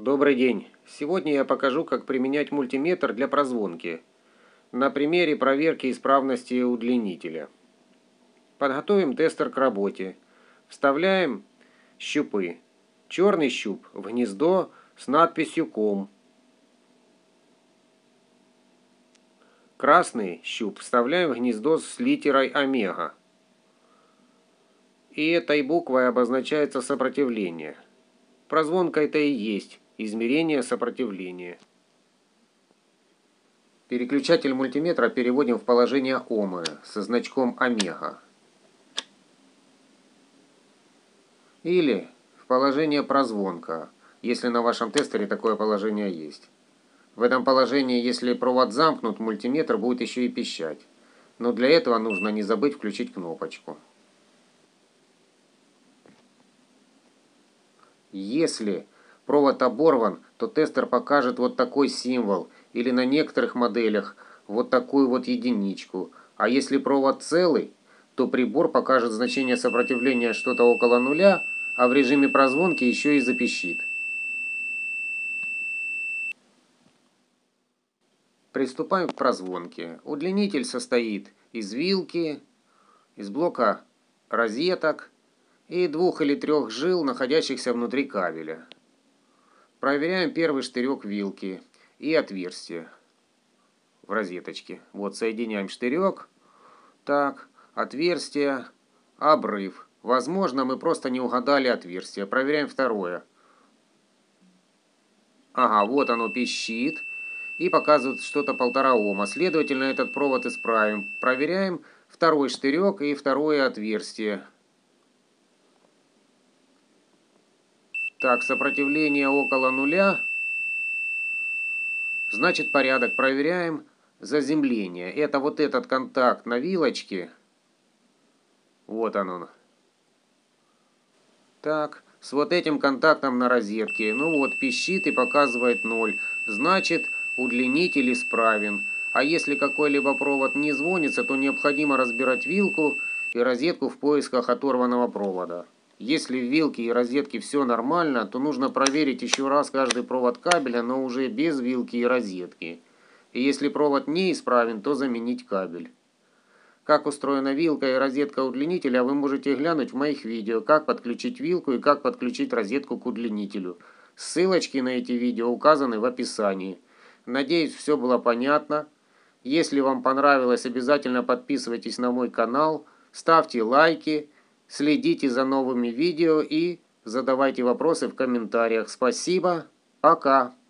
Добрый день! Сегодня я покажу, как применять мультиметр для прозвонки на примере проверки исправности удлинителя. Подготовим тестер к работе. Вставляем щупы. Черный щуп в гнездо с надписью «Ком». Красный щуп вставляем в гнездо с литерой омега. И этой буквой обозначается сопротивление. Прозвонка это и есть измерение сопротивления. Переключатель мультиметра переводим в положение омы со значком омега. Или в положение прозвонка, если на вашем тестере такое положение есть. В этом положении, если провод замкнут, мультиметр будет еще и пищать. Но для этого нужно не забыть включить кнопочку. Если провод оборван, то тестер покажет вот такой символ, или на некоторых моделях вот такую вот единичку. А если провод целый, то прибор покажет значение сопротивления что-то около нуля, а в режиме прозвонки еще и запищит. Приступаем к прозвонке. Удлинитель состоит из вилки, из блока розеток и 2 или 3 жил, находящихся внутри кабеля. Проверяем первый штырек вилки и отверстие в розеточке. Вот соединяем штырек. Так, отверстие, обрыв. Возможно, мы просто не угадали отверстие. Проверяем второе. Ага, вот оно пищит и показывает что-то 1,5 Ома. Следовательно, этот провод исправим. Проверяем второй штырек и второе отверстие. Так, сопротивление около нуля. Значит, порядок. Проверяем заземление. Это вот этот контакт на вилочке. Вот он. Так, с вот этим контактом на розетке. Ну вот, пищит и показывает 0. Значит, удлинитель исправен. А если какой-либо провод не звонится, то необходимо разбирать вилку и розетку в поисках оторванного провода. Если в вилке и розетке все нормально, то нужно проверить еще раз каждый провод кабеля, но уже без вилки и розетки. И если провод неисправен, то заменить кабель. Как устроена вилка и розетка удлинителя, вы можете глянуть в моих видео, как подключить вилку и как подключить розетку к удлинителю. Ссылочки на эти видео указаны в описании. Надеюсь, все было понятно. Если вам понравилось, обязательно подписывайтесь на мой канал, ставьте лайки, следите за новыми видео и задавайте вопросы в комментариях. Спасибо, пока!